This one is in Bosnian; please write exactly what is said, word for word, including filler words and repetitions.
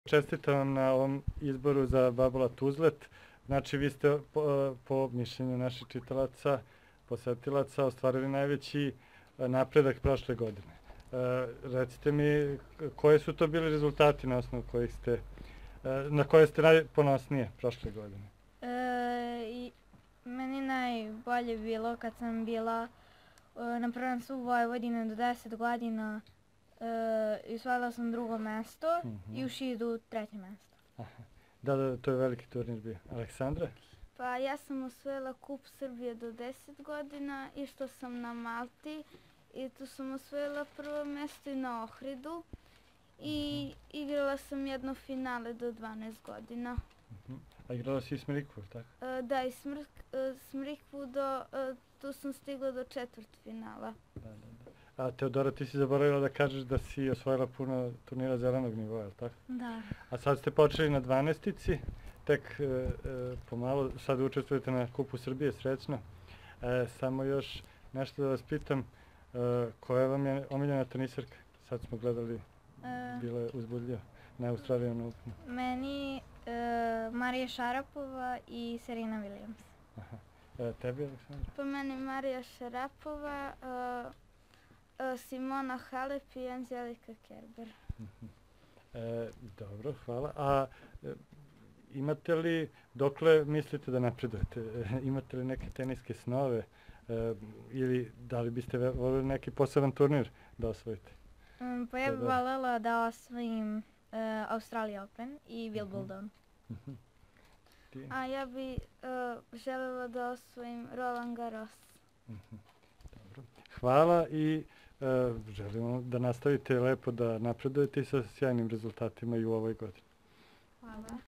Čestitam vam na ovom izboru za Babola Tuzlet. Znači, vi ste po, po mišljenju naših čitalaca, posetilaca, ostvarili najveći napredak prošle godine. E, recite mi, koje su to bili rezultati na osnovu kojih ste, na koje ste najponosnije prošle godine? E, i meni najbolje bilo kad sam bila e, na prvenstvu Vojvodine do deset godina e, i osvojila sam drugo mesto uh -huh. i u Šidu treće mesto. Aha. Da, da, to je veliki turnir bio. Aleksandra? Pa ja sam osvojila Kup Srbije do deset godina, išla sam na Malti i tu sam osvojila prvo mesto i na Ohridu i uh -huh. igrala sam jedno finale do dvanaest godina. Uh -huh. A igrala si i Smrikvu, tako? E, da, i smrk, e, Smrikvu, do, e, tu sam stigla do četvrt finala. Da, da, da. A Teodora, ti si zaboravila da kažeš da si osvojila puno turnira zelenog nivoa, tako? Da. A sad ste počeli na dvanaestici, tek e, e, pomalo, sad učestvujete na Kupu Srbije, srećno. E, samo još nešto da vas pitam, e, koja vam je omiljena tenisarka? Sad smo gledali, e... bila je uzbudljiva na Australijan Openu. Meni e, Marija Šarapova i Serena Williams. Aha. E, tebi, Aleksandra? Pa meni Marija Šarapova, e, Simona Halep i Anđelika Kerber. E, dobro, hvala. A e, imate li, dokle mislite da napredujete? E, imate li neke teniske snove e, ili da li biste voljeli neki poseban turnir da osvojite? Um, pa ja bih voljela da osvojim uh, Australia Open i Wimbledon. Uh -huh. A ja bih uh, željela da osvojim Roland Garros. Uh -huh. Dobro. Hvala i e, želimo da nastavite lepo da napredujete sa sjajnim rezultatima i u ovoj godini. Hvala.